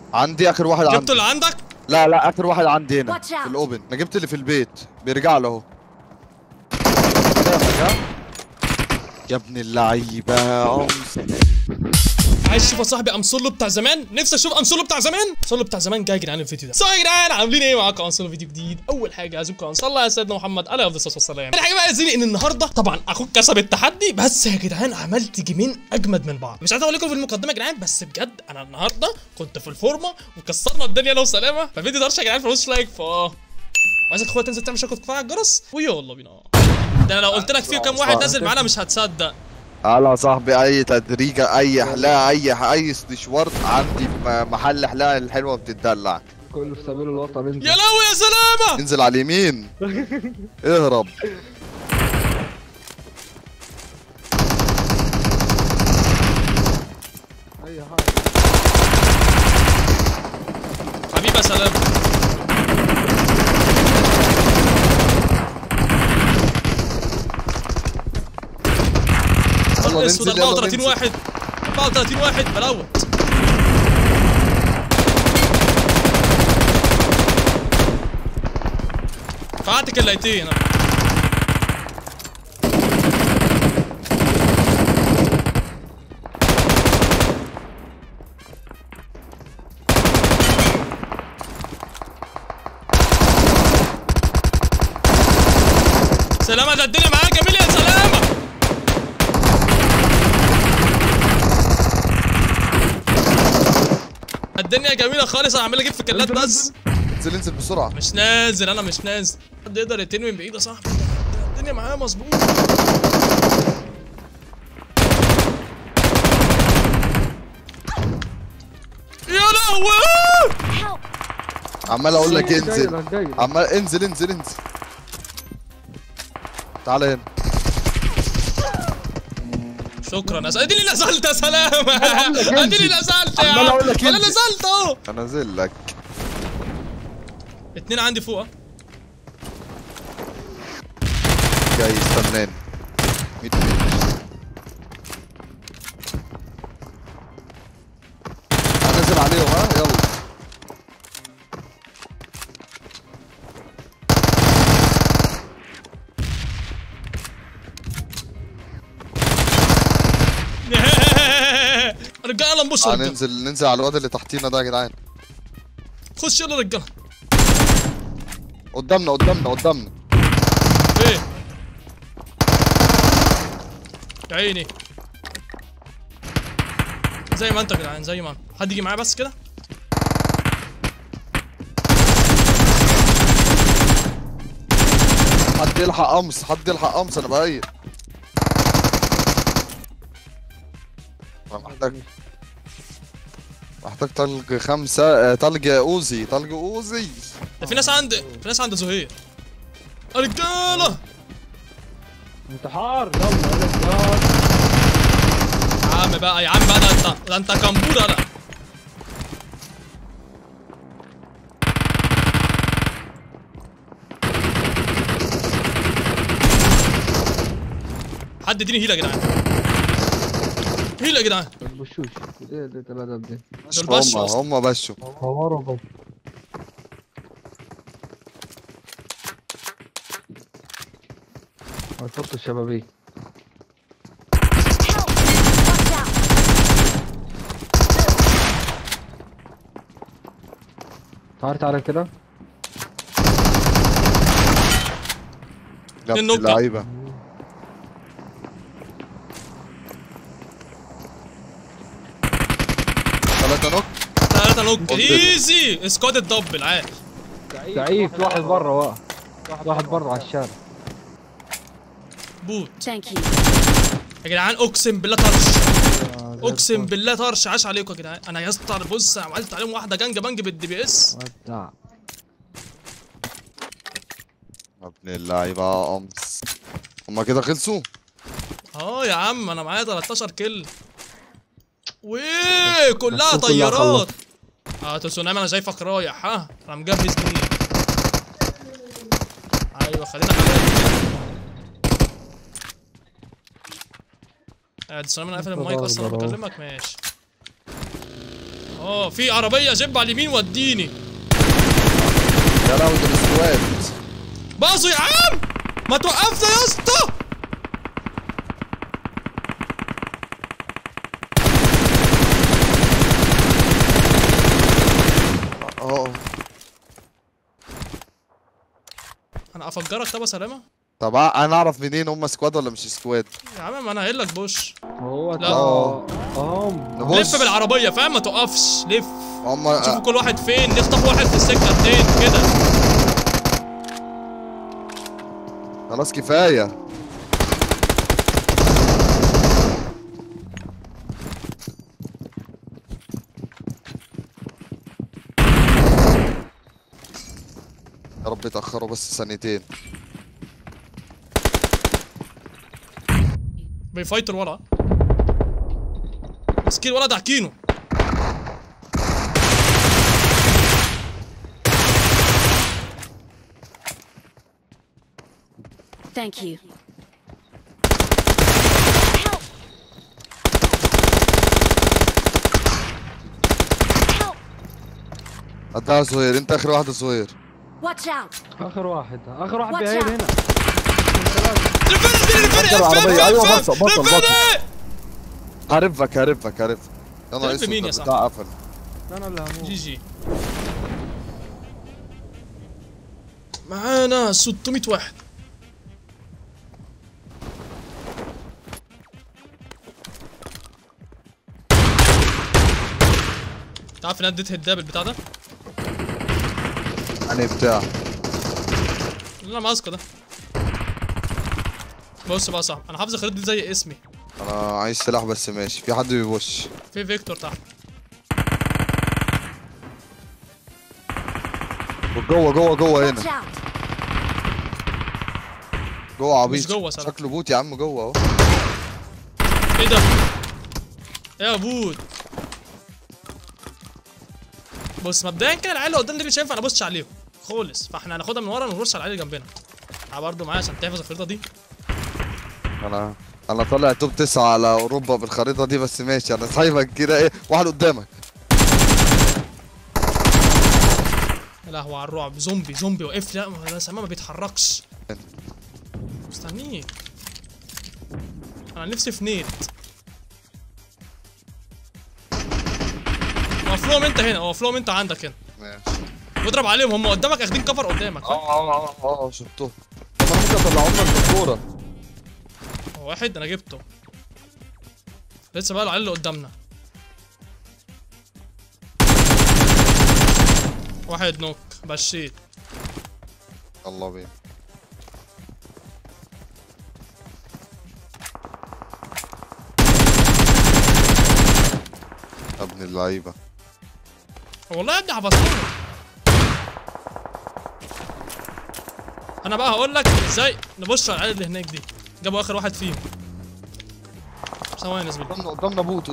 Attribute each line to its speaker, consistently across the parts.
Speaker 1: عندي اخر واحد.
Speaker 2: جبته اللي عندك؟
Speaker 1: لا لا، اخر واحد عندي هنا
Speaker 3: Watch
Speaker 1: في
Speaker 3: out.
Speaker 1: الاوبن. انا جبت اللي في البيت بيرجع له اهو. يا ابن اللعيبه.
Speaker 2: عايز تشوف يا صاحبي امسولو بتاع زمان؟ نفسي اشوف امسولو بتاع زمان. امسولو بتاع زمان جاي يا جدعان الفيديو ده. يا جدعان عاملين ايه؟ معاكم امسولو فيديو جديد. اول حاجه عايزكم صلى على سيدنا محمد عليه افضل الصلاه والسلام. الحاجه بقى يا زيني ان النهارده طبعا اخوك كسب التحدي، بس يا جدعان عملت جيمين اجمد من بعض. مش عايز اقول لكم في المقدمه يا جدعان، بس بجد انا النهارده كنت في الفورمه وكسرنا الدنيا انا وسلامه. ففيديو ده يا جدعان فلوس لايك عايزك اخويا تنزل تعمل شكوى تفعل الجرس ويلا بينا. ده انا لو قلت لك فيه كام واحد نازل معانا مش هتصدق.
Speaker 1: على صاحبي اي تدريجه، اي حلاقه، اي استشوار عندي. محل حلاقه الحلوه بتدلع.
Speaker 4: كله في سبيل الوطن. انت
Speaker 2: يا لهوي يا سلامه.
Speaker 1: انزل على اليمين. اهرب.
Speaker 4: اي حاجه
Speaker 2: حبيبي يا سلام.
Speaker 1: يلا
Speaker 2: اسود.
Speaker 1: ننزل.
Speaker 2: 34 واحد 34 واحد بلوت. فعتك الليتين. سلامة، ده الدنيا معاك جميل يا سلامة. الدنيا جميلة خالص. انا عمال اجيب في كلات بس.
Speaker 1: انزل بسرعه.
Speaker 2: مش نازل، انا مش نازل. حد يقدر يقتلني من بعيد يا صاحبي؟ الدنيا معايا مظبوط. يا لهوي.
Speaker 1: عمال اقول لك انزل. عمال انزل. تعال هنا.
Speaker 2: شكرا. اديني اللي نزلت يا سلامة. اديني اللي نزلت يا
Speaker 1: عمال اقول لك
Speaker 2: انا
Speaker 1: انزل.
Speaker 2: نزلت اهو.
Speaker 1: انزل لك.
Speaker 2: اتنين عندي فوق.
Speaker 1: جاي استناني 100 متر. هنزل عليهم. ها يلا.
Speaker 2: رجاله يلا نبص.
Speaker 1: ننزل على الواد اللي تحتينا ده يا جدعان.
Speaker 2: خش يلا رجاله.
Speaker 1: قدامنا.
Speaker 2: ايه يا عيني. زي ما انت يا جدعان، زي ما انت. حد يجي معايا بس كده.
Speaker 1: حد يلحق قمص انا بقيت. انا محتاج طلق 5. طلق اوزي.
Speaker 2: ده في ناس عند زهير. يا رجاله
Speaker 4: انتحار. يلا يا رجال.
Speaker 2: يا عم بقى ده انت كمبوره. لا حد اديني هيله يا جدعان. هيله يا جدعان.
Speaker 4: البشوش ايه ده الادب دي؟
Speaker 2: دول بشوا اصلا.
Speaker 1: هم بشوا.
Speaker 4: حواره بس. هيحطوا الشبابيك. تعال كده.
Speaker 1: اتنين نوك. لعيبه. ثلاثة نوك.
Speaker 2: ايزي. سكواد الدبل عادي.
Speaker 4: ضعيف. واحد بره واحد بره على الشارع.
Speaker 2: بوت.
Speaker 3: Thank you.
Speaker 2: يا جدعان اقسم بالله طرش. عاش عليكم يا جدعان. انا يا اسطى بص عملت عليهم واحده جنج بنج بالدي بي اس.
Speaker 4: ودع.
Speaker 1: يا ابن اللعيبه قمص. هما كده خلصوا.
Speaker 2: يا عم انا معايا 13 كيل. كلها طيارات. تسونامي انا شايفك رايح. انا مجهز مين. ايوه خلينا تسونامي. انا قافل المايك اصلا بكلمك. ماشي في عربيه جيب على اليمين وديني.
Speaker 1: يا لهوي دول سكواد.
Speaker 2: باظوا يا عم، ما توقفنا يا اسطى. انا افجرك طب يا سلامه.
Speaker 1: طب انا اعرف منين هم سكواد ولا مش سكواد؟
Speaker 2: يا عم ما انا قايل لك بوش.
Speaker 4: هو
Speaker 1: لا
Speaker 2: لف بالعربيه فاهم، ما توقفش، لف
Speaker 1: هم
Speaker 2: شوفوا كل واحد فين، نخطف واحد في السكه اتنين كده.
Speaker 1: خلاص كفايه. يا رب يتأخروا بس ثانيتين.
Speaker 2: بيفايتر ورا مسكين، ورا دعكينه.
Speaker 3: Thank you.
Speaker 1: قدها صغير، انت اخر واحد صغير.
Speaker 3: Watch out.
Speaker 4: اخر واحد
Speaker 3: Watch
Speaker 4: بعيد
Speaker 3: out.
Speaker 4: هنا.
Speaker 1: ايوه بطل. عارفك يلا
Speaker 2: تعرف مين يا
Speaker 1: اسود
Speaker 2: صاحبي؟
Speaker 1: بتاع قفل.
Speaker 4: انا اللي هموت.
Speaker 2: جي جي. معانا 600 واحد. تعرف ان انا اديت هداب البتاع ده؟
Speaker 1: يعني بتاع
Speaker 2: اللي انا ماسكه ده. بص بقى يا صاحبي، انا حافظ الخريطه دي زي اسمي.
Speaker 1: انا عايز سلاح بس ماشي. في حد بيبوش.
Speaker 2: في فيكتور تحت.
Speaker 1: جوه
Speaker 3: Watch
Speaker 1: هنا.
Speaker 3: out.
Speaker 1: جوه عبيط.
Speaker 2: مش جوه سلام.
Speaker 1: شكله بوت يا عم جوه اهو.
Speaker 2: ايه ده؟ ايه يا بود؟ بص مبدئيا كده العيال اللي قدام دي مش هينفع نبصش عليهم خالص، فاحنا هناخدها من ورا ونبص على العيال اللي جنبنا. تعال برضه معايا عشان تحفظ الخريطه دي.
Speaker 1: انا طالع توب 9 على اوروبا بالخريطه دي بس ماشي. انا سايبك كده ايه، واحد قدامك.
Speaker 2: يا لهوي على الرعب. زومبي وقف لي. لا سما ما بيتحركش. مستنيك. انا نفسي في نيت. اقف لهم انت هنا، اقف لهم انت عندك هنا.
Speaker 1: ماشي.
Speaker 2: واضرب عليهم، هم قدامك اخدين كفر قدامك.
Speaker 1: شفتهم. طب انا ممكن اطلعهم لك بالكوره.
Speaker 2: هو واحد انا جبته. لسه بقى العيال اللي قدامنا. واحد نوك بشيت.
Speaker 1: الله بينا. ابن اللعيبه.
Speaker 2: والله يا ابني حفظتهم. انا بقى هقول لك ازاي نبص على العيال اللي هناك دي. جابوا اخر واحد فيهم. ثواني يا زميلي.
Speaker 1: قدامنا بوت.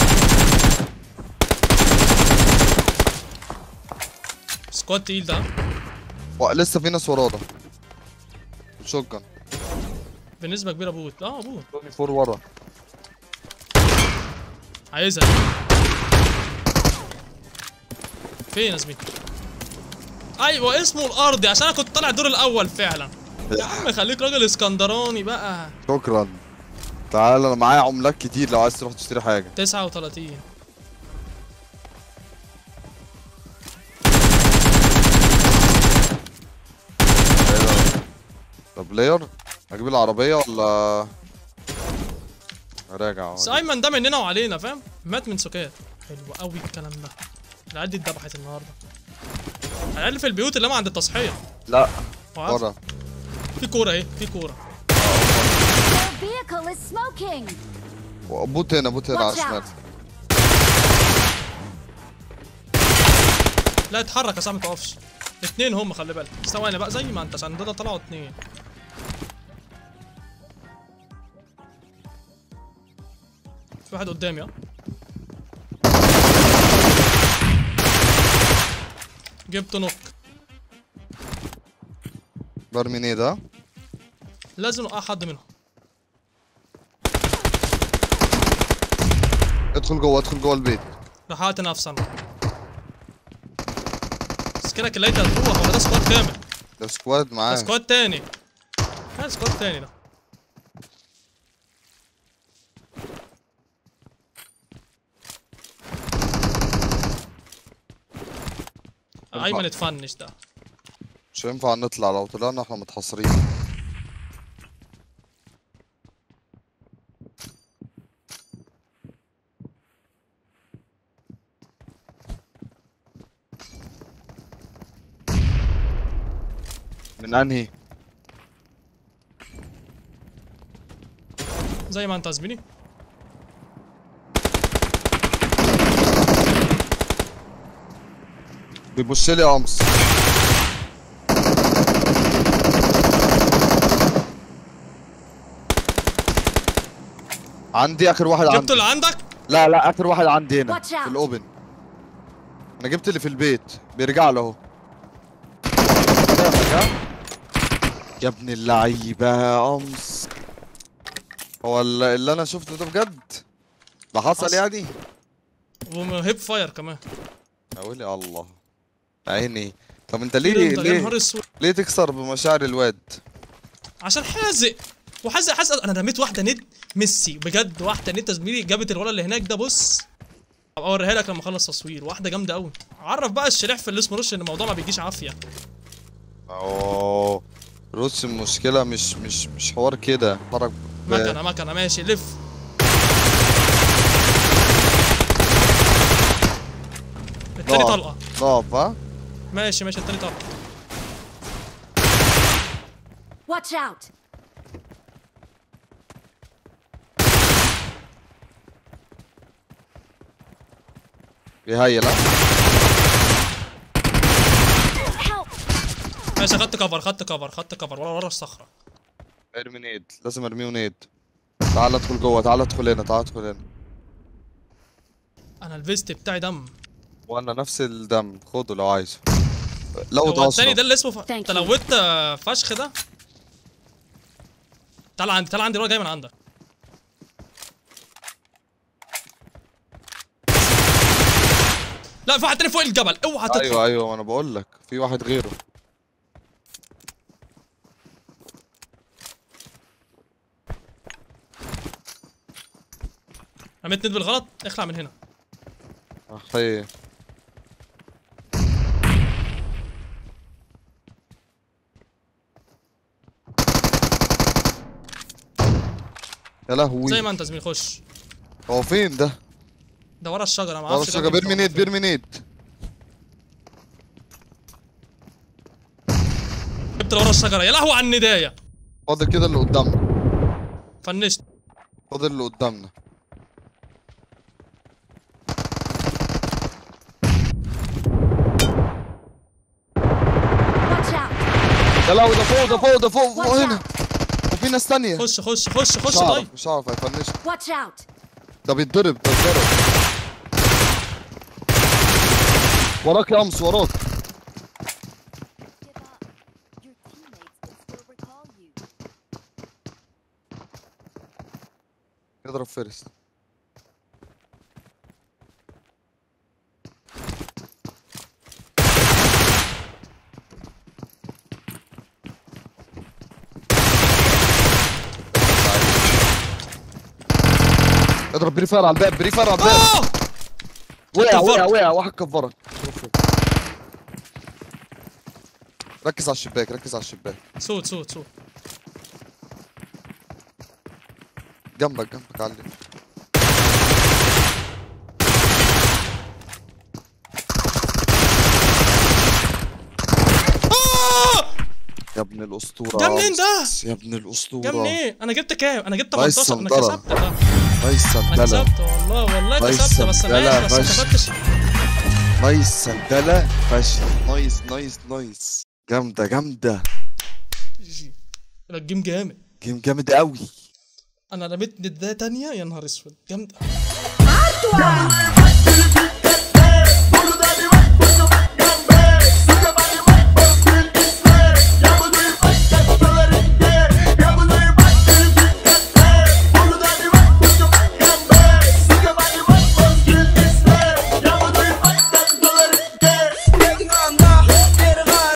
Speaker 2: سكواد تقيل ده.
Speaker 1: لسه في ناس ورانا. شوتجن.
Speaker 2: بنسبة كبيرة بوت. بوت.
Speaker 1: توني فور ورا.
Speaker 2: عايزها. فين يا زميلي؟ ايوه اسمه الارضي عشان انا كنت طالع الدور الاول فعلا. يا عم خليك راجل اسكندراني بقى.
Speaker 1: شكرا. تعال انا معايا عملات كتير لو عايز تروح تشتري حاجه.
Speaker 2: 39.
Speaker 1: طب بلاير اجيب العربيه ولا راجع؟
Speaker 2: بس ايمن ده مننا وعلينا فاهم؟ مات من سكات. حلو قوي الكلام ده. العيال دي اتذبحت النهارده. العيال اللي في البيوت اللي هم عند التصحيح.
Speaker 1: لا
Speaker 2: وعارف؟
Speaker 1: ورا.
Speaker 2: في كوره اهي، في كوره.
Speaker 3: Their vehicle is smoking.
Speaker 1: بوت هنا على الشمال.
Speaker 2: لا اتحرك يا صاحبي ما تقفش. اتنين هم خلي بالك. ثواني بقى زي ما انت عشان ده طلعوا اتنين. في واحد قدامي جبت نوك.
Speaker 1: برمي ايه ده؟
Speaker 2: لازم اوقع حد منهم.
Speaker 1: ادخل جوه البيت.
Speaker 2: لحقت نفسي انا. بس كده كلايت هتروح ولا ده سكواد كامل؟
Speaker 1: ده سكواد
Speaker 2: ده
Speaker 1: معاه.
Speaker 2: سكواد تاني. ده سكواد تاني ده. ايمن اتفنش ده.
Speaker 1: مش هينفع نطلع، لو طلعنا احنا متحصرين. من انهي؟
Speaker 2: زي ما انت يا زميلي.
Speaker 1: بيبص لي قمص. عندي اخر واحد
Speaker 2: جبته
Speaker 1: عندي.
Speaker 2: اللي عندك؟
Speaker 1: لا لا، اخر واحد عندي هنا
Speaker 3: Watch
Speaker 1: في
Speaker 3: out.
Speaker 1: الاوبن. انا جبت اللي في البيت بيرجع له اهو. يا ابن اللعيبه يا قمص. هو اللي انا شفته ده بجد؟ ده حصل يعني؟
Speaker 2: وهيب فاير كمان.
Speaker 1: اقول يا الله عيني. طب انت
Speaker 2: يا
Speaker 1: ليه
Speaker 2: نهار اسود.
Speaker 1: ليه تكسر بمشاعر الواد؟
Speaker 2: عشان حازق. وحازق انا رميت واحده ند ميسي بجد. واحده ند يا زميلي جابت الولد اللي هناك ده. بص ابقى اوريها لك لما اخلص تصوير. واحده جامده قوي. عرف بقى الشريح في اللي اسمه رش ان الموضوع ما بيجيش عافيه.
Speaker 1: اوه روس المشكلة مش حوار كده. اتفرج
Speaker 2: مكنه ماشي لف. التاني طلقه.
Speaker 1: نقف ها؟
Speaker 2: ماشي التاني طلقه.
Speaker 3: Watch out.
Speaker 1: بيهيل ها؟
Speaker 3: Help.
Speaker 2: ماشي خدت كفر ورا الصخره.
Speaker 1: ارمي نيد، لازم ارميه نيد. تعال ادخل جوه، تعال ادخل هنا.
Speaker 2: انا الفيست بتاعي دم.
Speaker 1: وانا نفس الدم، خده لو عايزه. لو
Speaker 2: هو
Speaker 1: ده
Speaker 2: التاني ده اللي اسمه
Speaker 3: Thank
Speaker 2: انت
Speaker 3: you.
Speaker 2: لوت فشخ ده. تعال عندي الولد جاي من عندك. لا في واحد تاني فوق الجبل. اوعى تطلع.
Speaker 1: ايوه انا بقول لك في واحد غيره.
Speaker 2: رميت ند بالغلط. اخلع من هنا.
Speaker 1: اخي يا لهوي.
Speaker 2: زي ما انت زميلي. خش.
Speaker 1: هو فين ده؟
Speaker 2: ده ورا الشجره. ما
Speaker 1: ورا
Speaker 2: اعرفش.
Speaker 1: الشجرة. بيرمي نيد.
Speaker 2: جبت ورا الشجره. يا لهوي على الندايه.
Speaker 1: فاضل كده اللي قدامنا.
Speaker 2: فنشت.
Speaker 1: فاضل اللي قدامنا.
Speaker 3: Watch out.
Speaker 1: يا لهوي ده فوق
Speaker 3: Watch
Speaker 1: هنا.
Speaker 3: out.
Speaker 1: وفي ناس تانية.
Speaker 2: خش طيب.
Speaker 1: مش عارف هيفنش.
Speaker 3: Watch out.
Speaker 1: ده بيتضرب. وراك يا قمص وراك.
Speaker 3: Your teammates can still recall you.
Speaker 1: اضرب فارس. اضرب بريفار على الباب. وقع واحد كفرك. ركز على الشباك.
Speaker 2: صوت.
Speaker 1: جنبك علم. يا ابن الاسطوره.
Speaker 2: جا منين ده؟
Speaker 1: يا ابن الاسطوره.
Speaker 2: جا منين؟ انا جبت كام؟ انا جبت
Speaker 1: نايس
Speaker 2: 18. انا
Speaker 1: سندرة.
Speaker 2: كسبت ده.
Speaker 1: نايس
Speaker 2: انا
Speaker 1: سندلة.
Speaker 2: كسبت والله
Speaker 1: نايس
Speaker 2: كسبت. بس
Speaker 1: سندلة
Speaker 2: ماشي. بس ما
Speaker 1: فشخ.
Speaker 2: كسبتش.
Speaker 1: نايس سندلة فشخ. نايس. جامدة.
Speaker 2: الجيم جامد.
Speaker 1: جيم جامد قوي.
Speaker 2: انا رميت ندايه تانية. يا نهار اسود جامده.